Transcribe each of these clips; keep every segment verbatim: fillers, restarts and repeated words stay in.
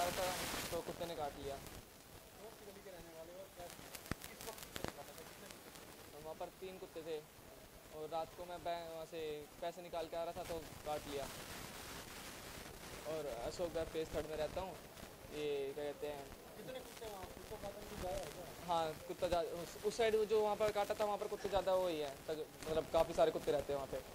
रहा था तो कुत्ते ने काट लिया। तो वहाँ पर तीन कुत्ते थे और रात को मैं बैंक वहाँ से पैसे निकाल के आ रहा था तो काट लिया। और अशोक नगर फेस थर्ड में रहता हूँ। ये क्या कहते हैं, कितने कुत्ते वहाँ कुत्तों का आतंक ज़्यादा है क्या? हाँ कुत्ता ज़्यादा उस, उस साइड जो वहाँ पर काटा था वहाँ पर कुत्ते ज़्यादा वही है, मतलब काफ़ी सारे कुत्ते रहते हैं वहाँ पे।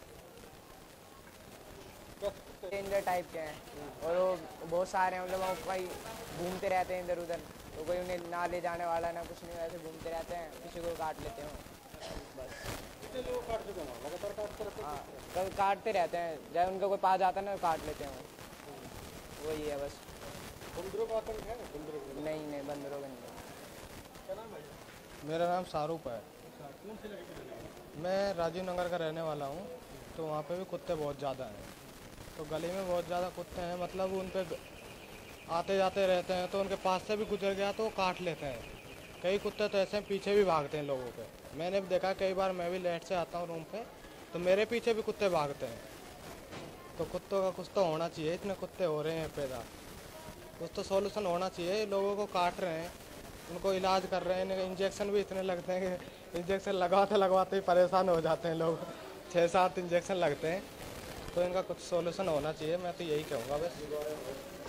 डेंजर टाइप के हैं और वो बहुत सारे हैं, मतलब वो कहीं घूमते रहते हैं इधर उधर, तो कोई उन्हें ना ले जाने वाला ना कुछ नहीं, ऐसे घूमते रहते हैं, किसी को काट लेते हैं बस। कितने लोग काट चुके हैं? लगातार काटते रहते हैं? हाँ कभी काटते रहते हैं, जब उनका कोई पास जाता है ना काट लेते हैं वो, वही है बस। बंदरों का आतंक है? बंदरों का नहीं नहीं बंदरों का नहीं। क्या नाम है? मेरा नाम शाहरुख है। कौन से जगह पे रहने वाले? मैं राजीव नगर का रहने वाला हूँ। तो वहाँ पे भी कुत्ते बहुत ज़्यादा हैं। तो गली में बहुत ज़्यादा कुत्ते हैं, मतलब उन पे आते जाते रहते हैं, तो उनके पास से भी गुजर गया तो वो काट लेते हैं। कई कुत्ते तो ऐसे पीछे भी भागते हैं लोगों के। मैंने भी देखा, कई बार मैं भी लेट से आता हूँ रूम पे तो मेरे पीछे भी कुत्ते भागते हैं। तो कुत्तों का कुछ तो होना चाहिए, इतने कुत्ते हो रहे हैं पैदा, कुछ तो सॉल्यूशन होना चाहिए। लोगों को काट रहे हैं, उनको इलाज कर रहे हैं, इन्हें इंजेक्शन भी इतने लगते हैं कि इंजेक्शन लगवाते लगवाते ही परेशान हो जाते हैं लोग। छः सात इंजेक्शन लगते हैं। तो इनका कुछ सॉल्यूशन होना चाहिए, मैं तो यही कहूँगा बस।